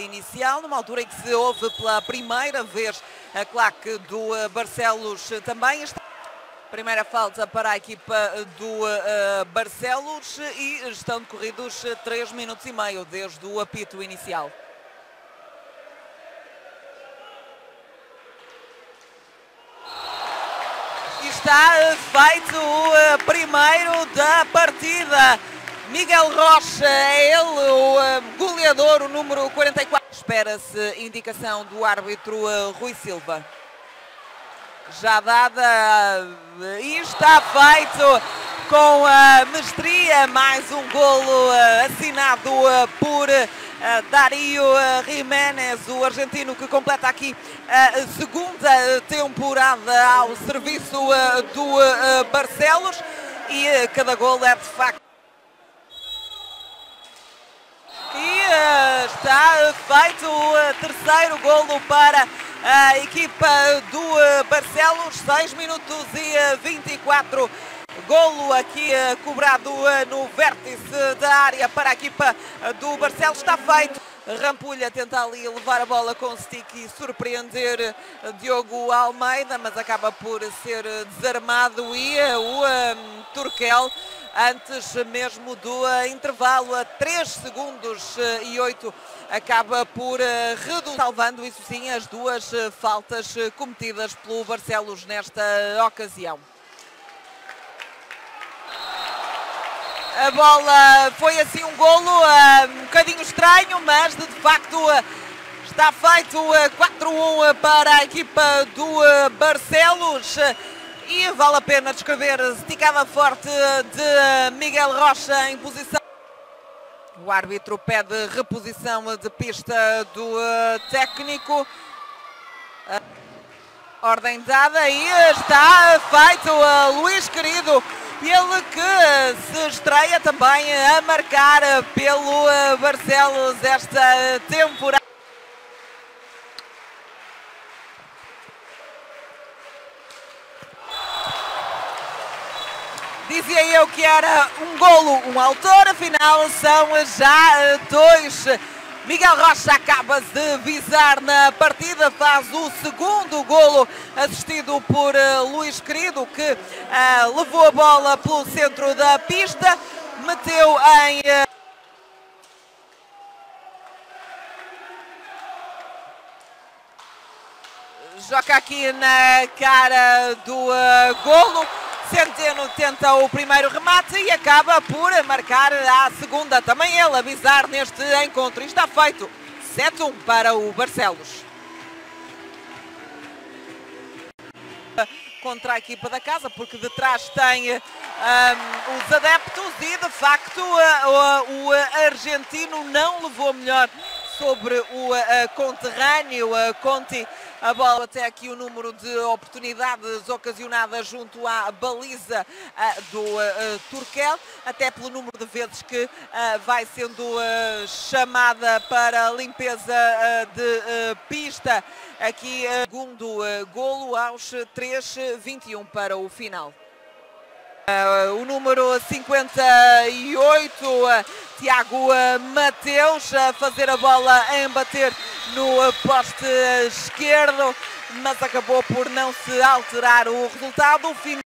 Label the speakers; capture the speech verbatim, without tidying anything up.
Speaker 1: inicial, numa altura em que se ouve pela primeira vez a claque do Barcelos também. Primeira falta para a equipa do uh, Barcelos e estão decorridos três minutos e meio desde o apito inicial. E está feito o primeiro da partida. Miguel Rocha é ele, o goleador, o número quarenta e quatro. Espera-se indicação do árbitro Rui Silva. Já dada, e está feito com a mestria, mais um golo assinado por Darío Jiménez, o argentino que completa aqui a segunda temporada ao serviço do Barcelos, e cada golo é de facto. E está feito o terceiro golo para a equipa do Barcelos, seis minutos e vinte e quatro. Golo aqui cobrado no vértice da área para a equipa do Barcelos. Está feito. Rampulha tenta ali levar a bola com o stick e surpreender Diogo Almeida, mas acaba por ser desarmado, e o um, Turkel, antes mesmo do uh, intervalo, a três segundos e oito, acaba por uh, reduzir, salvando isso sim as duas uh, faltas uh, cometidas pelo Barcelos nesta ocasião. A bola foi assim um golo uh, um bocadinho estranho, mas de, de facto uh, está feito uh, quatro a um para a equipa do uh, Barcelos. E vale a pena descrever a esticada forte de Miguel Rocha em posição. O árbitro pede reposição de pista do técnico. Ordem dada e está feito a Luís Querido. Ele que se estreia também a marcar pelo Barcelos esta temporada. Dizia eu que era um golo, um autor, afinal são já dois. Miguel Rocha acaba de visar na partida, faz o segundo golo, assistido por uh, Luís Querido, que uh, levou a bola pelo centro da pista, meteu em... Uh... Joga aqui na cara do uh, golo. Centeno tenta o primeiro remate e acaba por marcar a segunda. Também ele a visar neste encontro. E está feito sete a um para o Barcelos. Contra a equipa da casa, porque de trás tem um, os adeptos e de facto o, o argentino não levou melhor sobre o uh, conterrâneo uh, Conti. A bola até aqui o número de oportunidades ocasionadas junto à baliza uh, do uh, Turkel, até pelo número de vezes que uh, vai sendo uh, chamada para limpeza uh, de uh, pista. Aqui uh, segundo uh, golo aos três a vinte e um para o final. Uh, o número cinquenta e oito, uh, Tiago uh, Mateus, a fazer a bola a embater no uh, poste esquerdo, mas acabou por não se alterar o resultado. O fim